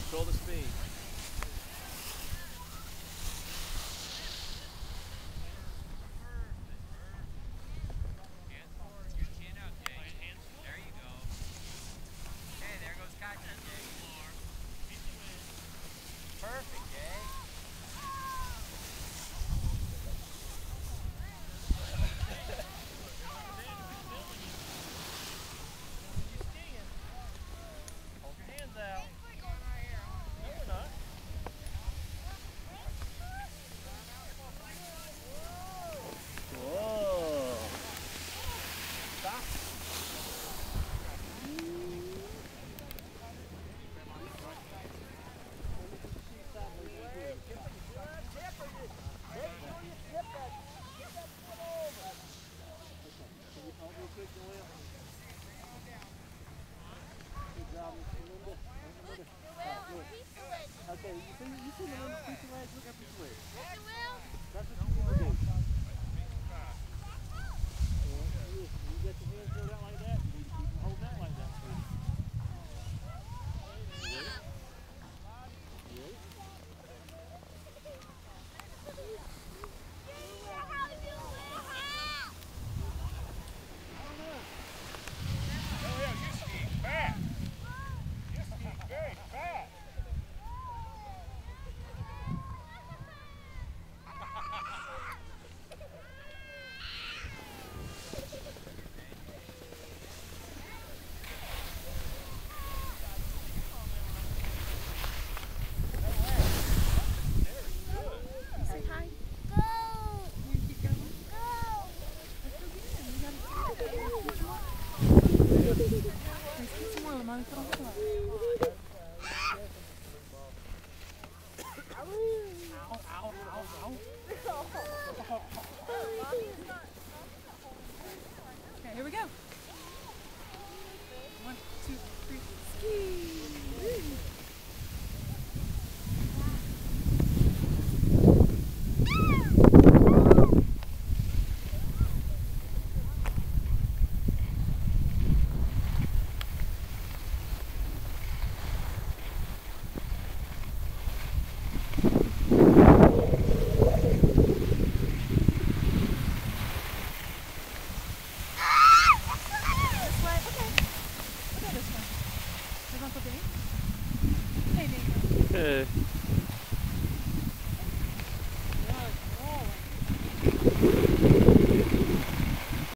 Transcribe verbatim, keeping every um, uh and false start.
Control the speed. Perfect, Jay. Hold your hands out. No, we're not. Whoa. Stop. Okay, you see, you see the little piece of legs? Look up his legs. That's what you want to do. You, you get your hands held out like that, you need to keep them holding out like that. You ready? You ready? Okay, here we go. One, two, three, ski! Hey.